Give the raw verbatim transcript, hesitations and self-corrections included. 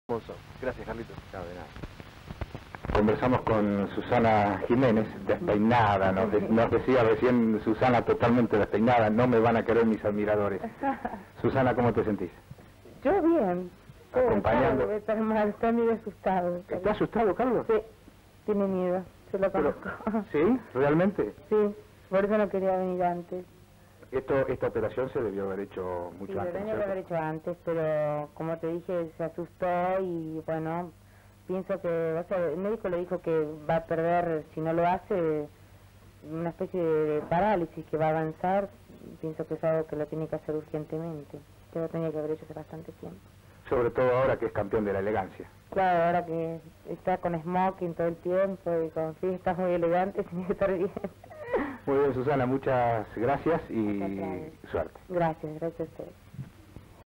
Hermoso. Gracias, Carlitos. No, de nada. Conversamos con Susana Jiménez, despeinada, nos, de, nos decía recién Susana totalmente despeinada, no me van a querer mis admiradores. Susana, ¿cómo te sentís? Yo bien. Acompañando. Debe estar mal, está medio asustado. ¿Está asustado, Carlos? Sí, tiene miedo, se lo conozco. ¿Sí? ¿Realmente? Sí, por eso no quería venir antes. Esto, esta operación se debió haber hecho mucho Sí, antes, lo ¿no es tenía que cierto? haber hecho antes, pero como te dije, se asustó y bueno, pienso que, o sea, el médico le dijo que va a perder, si no lo hace, una especie de parálisis que va a avanzar. Pienso que es algo que lo tiene que hacer urgentemente, que lo tenía que haber hecho hace bastante tiempo. Sobre todo ahora que es campeón de la elegancia. Claro, ahora que está con smoking todo el tiempo y con fiestas muy elegantes, tiene que estar bien. Muy bien, Susana, muchas gracias y Muchas gracias. suerte. Gracias, gracias a ustedes.